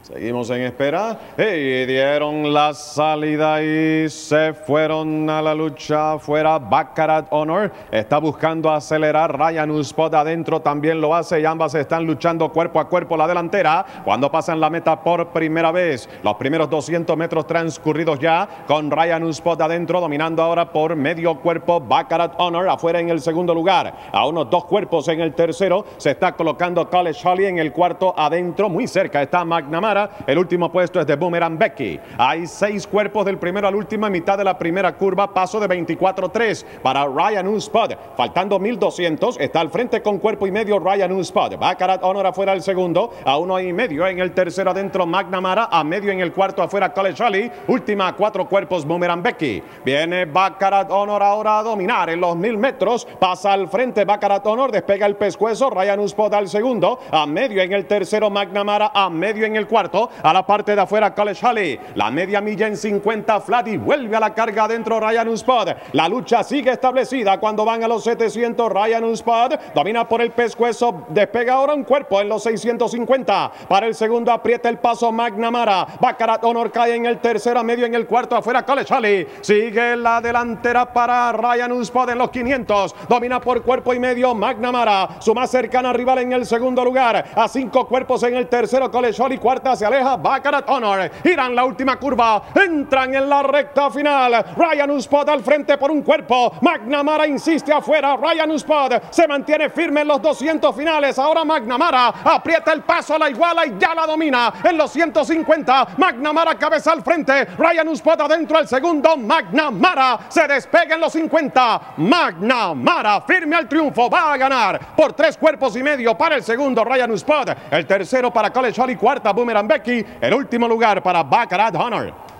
Seguimos en espera y dieron la salida y se fueron a la lucha afuera. Baccarat Honor está buscando acelerar. Ryan Uspod adentro también lo hace y ambas están luchando cuerpo a cuerpo la delantera cuando pasan la meta por primera vez. Los primeros 200 metros transcurridos ya con Ryan Uspod adentro, dominando ahora por medio cuerpo. Baccarat Honor afuera en el segundo lugar. A unos 2 cuerpos en el tercero se está colocando College Holly en el cuarto adentro. Muy cerca está McNamara. El último puesto es de Boomerang Becky. Hay 6 cuerpos del primero al último en mitad de la primera curva. Paso de 24.3 para Ryan Uspod. Faltando 1200. Está al frente con cuerpo y medio Ryan Uspod. Baccarat Honor afuera el segundo. A 1,5 en el tercero adentro McNamara. A medio en el cuarto afuera College Holly. Última a 4 cuerpos Boomerang Becky. Viene Baccarat Honor ahora a dominar en los 1000 metros. Pasa al frente Baccarat Honor. Despega el pescuezo. Ryan Uspod al segundo. A medio en el tercero McNamara. A medio en el cuarto. A la parte de afuera College Holly. La media milla en 50 flat y vuelve a la carga adentro Ryan Uspod. La lucha sigue establecida cuando van a los 700. Ryan Uspod domina por el pescuezo. Despega ahora un cuerpo en los 650. Para el segundo aprieta el paso McNamara. Baccarat Honor cae en el tercero. A medio en el cuarto afuera College Holly. Sigue la delantera para Ryan Uspod en los 500. Domina por cuerpo y medio McNamara. Su más cercana rival en el segundo lugar. A 5 cuerpos en el tercero College Holly. Cuarta se aleja Baccarat Honor. Irán la última curva. Entran en la recta final. Ryan Uspod al frente por un cuerpo. McNamara insiste afuera. Ryan Uspod se mantiene firme en los 200 finales. Ahora McNamara aprieta el paso, la iguala y ya la domina en los 150. McNamara cabeza al frente. Ryan Uspod adentro al segundo. McNamara se despega en los 50. McNamara firme al triunfo. Va a ganar por 3 cuerpos y medio para el segundo Ryan Uspod. El tercero para College Holly. Cuarta Boomerang Becky. El último lugar para Baccarat Honor.